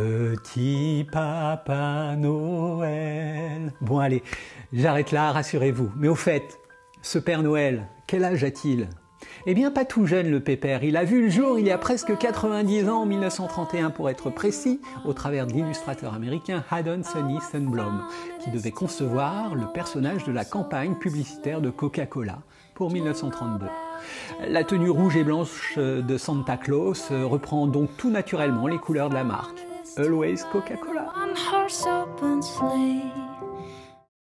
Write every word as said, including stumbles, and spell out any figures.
Petit Papa Noël. Bon allez, j'arrête là, rassurez-vous. Mais au fait, ce Père Noël, quel âge a-t-il? Eh bien pas tout jeune le pépère, il a vu le jour il y a presque quatre-vingt-dix ans, en mille neuf cent trente et un pour être précis, au travers de l'illustrateur américain Haddon Sunny Sundblom, qui devait concevoir le personnage de la campagne publicitaire de Coca-Cola pour mille neuf cent trente-deux. La tenue rouge et blanche de Santa Claus reprend donc tout naturellement les couleurs de la marque. Always Coca-Cola.